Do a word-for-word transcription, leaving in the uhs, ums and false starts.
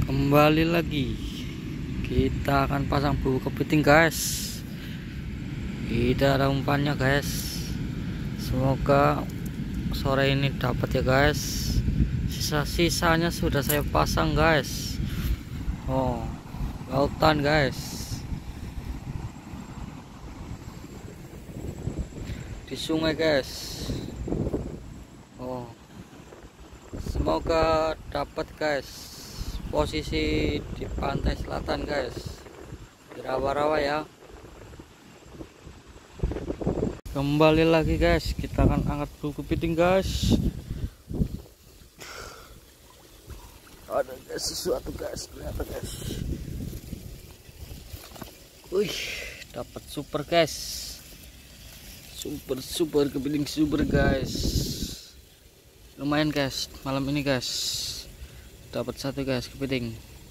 Kembali lagi kita akan pasang buku kepiting guys. Kita ada umpannya guys. Semoga sore ini dapat ya guys. Sisa-sisanya sudah saya pasang guys. Oh, lautan guys, di sungai guys. Oh, semoga dapat guys. Posisi di pantai selatan guys, di rawa-rawa ya. Kembali lagi guys, kita akan angkat buku kepiting guys. Ada guys sesuatu guys, ternyata guys. Wih, dapat super guys. Super super kepiting super guys. Lumayan guys malam ini guys. Dapat satu guys kepiting.